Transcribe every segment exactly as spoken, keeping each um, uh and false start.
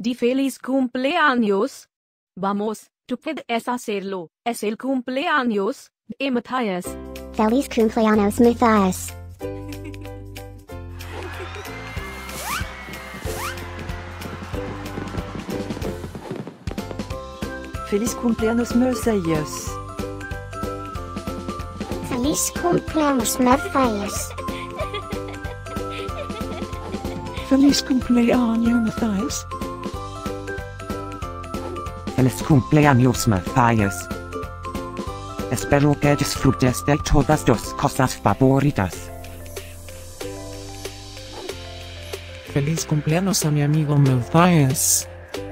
di feliz cumpleaños. Vamos, tú puedes hacerlo. Es el cumpleaños de Mathias. Feliz Cumpleaños Mathias. Feliz Cumpleaños Mathias. Feliz Cumpleaños Mathias. Feliz Cumpleaños Mathias. Feliz Cumpleaños Mathias. Espero que disfrutes de todas tus cosas favoritas. Feliz cumpleaños a mi amigo Mathias.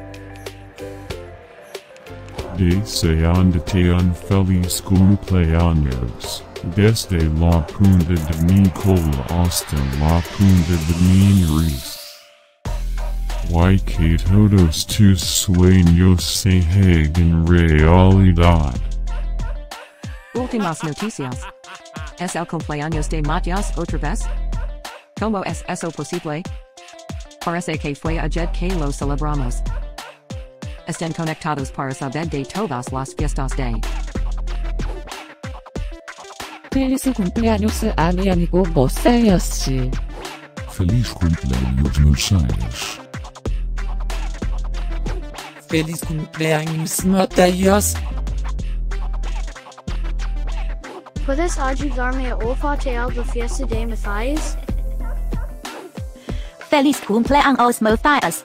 Deseándote un feliz cumpleaños, desde la punta de mi cola hasta la punta de mi nariz. Y que todos tus sueños se hagan realidad. Últimas noticias. ¿Es el cumpleaños de Mathias otra vez? ¿Cómo es eso posible? Parece que fue ayer que lo celebramos. Estén conectados para saber de todas las fiestas de. Feliz cumpleaños a mi amigo Mathias. Feliz cumpleaños Mathias. Feliz cumpleaños Mathias. ¿Puedes ayudarme a olfatear la fiesta de Mathias? Feliz cumpleaños Mathias.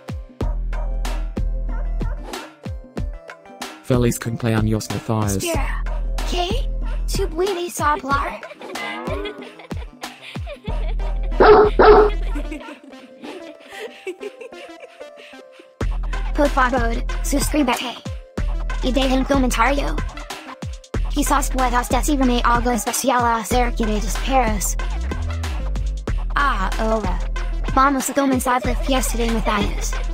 Feliz cumpleaños Mathias. Espera, ¿qué? ¿Tú puedes hablar? Por favor, suscríbete. Y deja un comentario. Quizás puedas decirme algo especial acerca de tus perros. Ah, ahora. Vamos a comenzar la fiesta de Mathias.